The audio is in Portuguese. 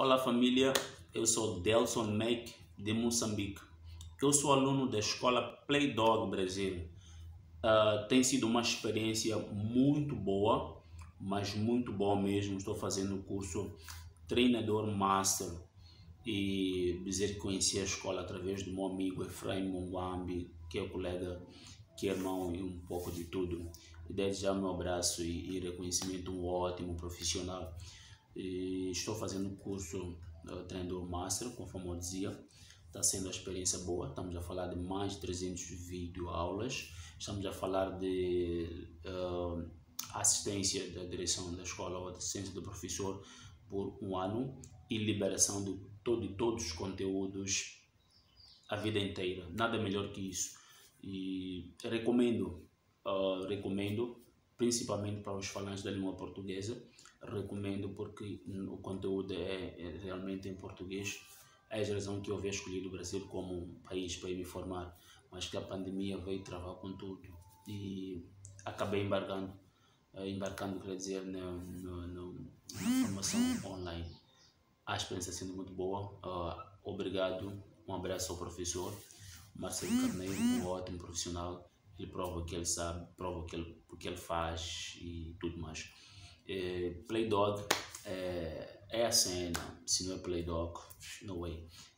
Olá família, eu sou Delson Mac de Moçambique. Eu sou aluno da escola Playdog Brasil. Tem sido uma experiência muito boa, mas muito boa mesmo. Estou fazendo o curso Treinador Master e dizer que conheci a escola através do meu amigo Efraim Mungwambi, que é colega, que é irmão e um pouco de tudo. E desde já meu abraço e reconhecimento, um ótimo profissional. E estou fazendo o curso Treinador Master, conforme eu dizia. Está sendo uma experiência boa. Estamos a falar de mais de 300 videoaulas. Estamos a falar de assistência da direção da escola ou assistência do professor por um ano e liberação de todos os conteúdos a vida inteira. Nada melhor que isso. E recomendo, principalmente para os falantes da língua portuguesa. Recomendo porque o conteúdo é realmente em português. É a razão que eu havia escolhido o Brasil como um país para me formar, mas que a pandemia veio travar com tudo e acabei embarcando, quer dizer, na formação online. A experiência sendo muito boa. Obrigado, um abraço ao professor Marcelo Carneiro, um ótimo profissional. Ele prova o que ele sabe, prova o que ele faz e tudo mais. Playdog é a cena. Se não é Playdog, no way.